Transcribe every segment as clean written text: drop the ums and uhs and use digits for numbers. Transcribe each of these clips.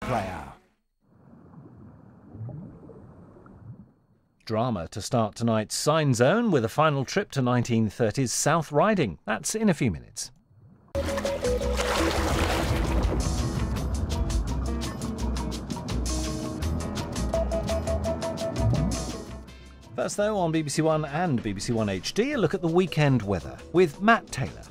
player. Drama to start tonight's Sign Zone with a final trip to 1930s South Riding. That's in a few minutes. First, though, on BBC One and BBC One HD, a look at the weekend weather with Matt Taylor.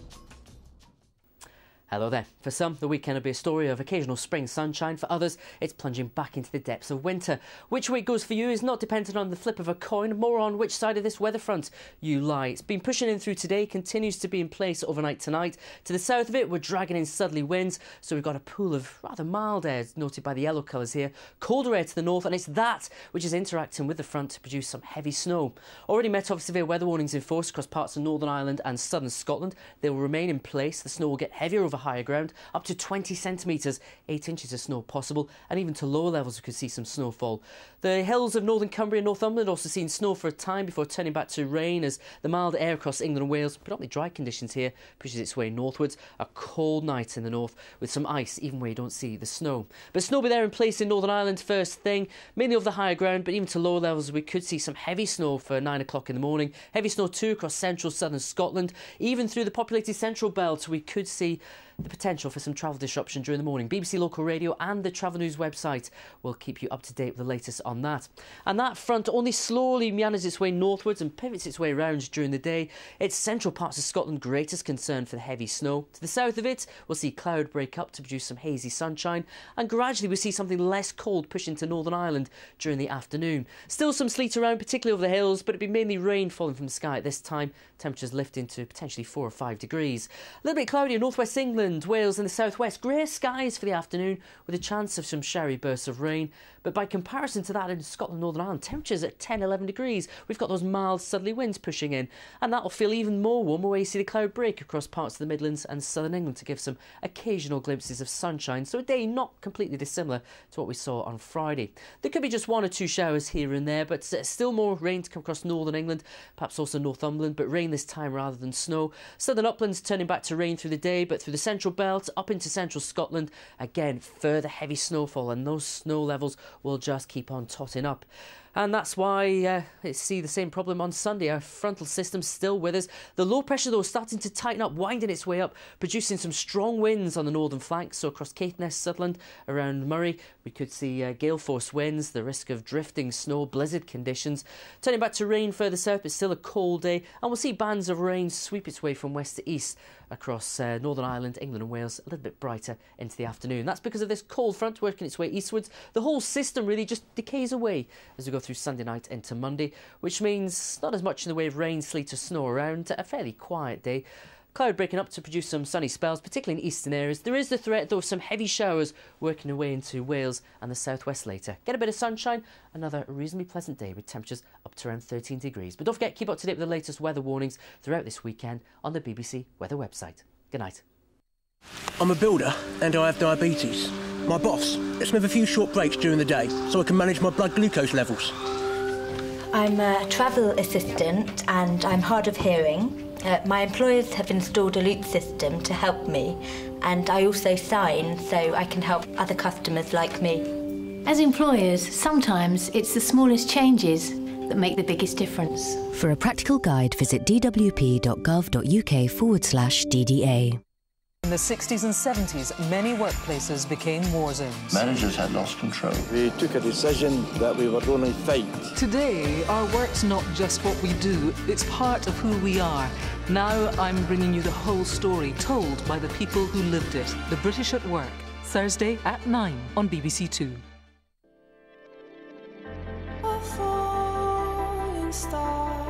Hello there. For some, the weekend will be a story of occasional spring sunshine. For others, it's plunging back into the depths of winter. Which way it goes for you is not dependent on the flip of a coin, more on which side of this weather front you lie. It's been pushing in through today, continues to be in place overnight tonight. To the south of it, we're dragging in southerly winds, so we've got a pool of rather mild air, noted by the yellow colours here. Colder air to the north, and it's that which is interacting with the front to produce some heavy snow. Already met off severe weather warnings in force across parts of Northern Ireland and southern Scotland. They will remain in place. The snow will get heavier over higher ground, up to 20 centimetres, 8 inches of snow possible, and even to lower levels we could see some snowfall. The hills of northern Cumbria and Northumberland also seen snow for a time before turning back to rain as the mild air across England and Wales, predominantly dry conditions here, pushes its way northwards. A cold night in the north with some ice even where you don't see the snow. But snow will be there in place in Northern Ireland first thing, mainly over the higher ground, but even to lower levels we could see some heavy snow for 9 o'clock in the morning. Heavy snow too across central southern Scotland. Even through the populated central belt we could see the potential for some travel disruption during the morning. BBC Local Radio and the Travel News website will keep you up to date with the latest on that. And that front only slowly meanders its way northwards and pivots its way around during the day. It's central parts of Scotland greatest concern for the heavy snow. To the south of it, we'll see cloud break up to produce some hazy sunshine, and gradually we'll see something less cold push into Northern Ireland during the afternoon. Still some sleet around, particularly over the hills, but it'll be mainly rain falling from the sky at this time. Temperatures lifting to potentially 4 or 5 degrees. A little bit cloudy in northwest England, Wales and the southwest. Grey skies for the afternoon with a chance of some showery bursts of rain. But by comparison to that in Scotland and Northern Ireland, temperatures at 10, 11 degrees. We've got those mild southerly winds pushing in, and that'll feel even more warmer where you see the cloud break across parts of the Midlands and southern England to give some occasional glimpses of sunshine. So a day not completely dissimilar to what we saw on Friday. There could be just 1 or 2 showers here and there, but still more rain to come across northern England, perhaps also Northumberland, but rain this time rather than snow. Southern uplands turning back to rain through the day, but through the central belt up into central Scotland, again further heavy snowfall, and those snow levels will just keep on totting up. And that's why we see the same problem on Sunday. Our frontal system still with us. The low pressure, though, is starting to tighten up, winding its way up, producing some strong winds on the northern flank. So across Caithness, Sutherland, around Murray, we could see gale force winds, the risk of drifting snow, blizzard conditions. Turning back to rain further south, but still a cold day. And we'll see bands of rain sweep its way from west to east across Northern Ireland, England and Wales, a little bit brighter into the afternoon. That's because of this cold front working its way eastwards. The whole system really just decays away as we go through Sunday night into Monday, which means not as much in the way of rain, sleet or snow around. A fairly quiet day. Cloud breaking up to produce some sunny spells, particularly in eastern areas. There is the threat, though, of some heavy showers working their way into Wales and the southwest later. Get a bit of sunshine, another reasonably pleasant day with temperatures up to around 13 degrees. But don't forget, keep up to date with the latest weather warnings throughout this weekend on the BBC Weather website. Good night. I'm a builder and I have diabetes. My boss lets me have a few short breaks during the day so I can manage my blood glucose levels. I'm a travel assistant and I'm hard of hearing. My employers have installed a loop system to help me, and I also sign so I can help other customers like me. As employers, sometimes it's the smallest changes that make the biggest difference. For a practical guide, visit dwp.gov.uk/DDA. In the 60s and 70s, many workplaces became war zones. Managers had lost control. We took a decision that we would only fight. Today, our work's not just what we do, it's part of who we are. Now I'm bringing you the whole story, told by the people who lived it. The British at Work, Thursday at 9 on BBC Two. A falling star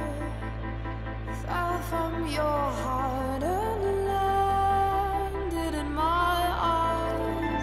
fell from your heart and landed in my eyes.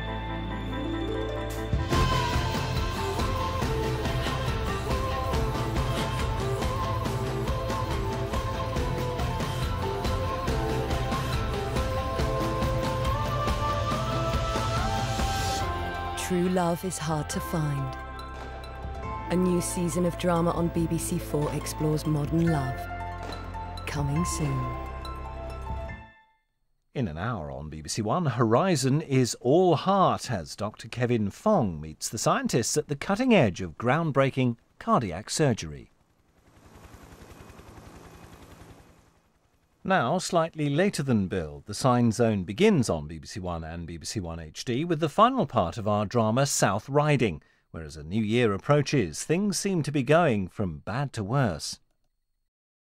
True love is hard to find. A new season of drama on BBC 4 explores modern love. Coming soon. In an hour on BBC One, Horizon is all heart as Dr. Kevin Fong meets the scientists at the cutting edge of groundbreaking cardiac surgery. Now, slightly later than billed, the Sign Zone begins on BBC One and BBC One HD with the final part of our drama South Riding, where as a new year approaches, things seem to be going from bad to worse.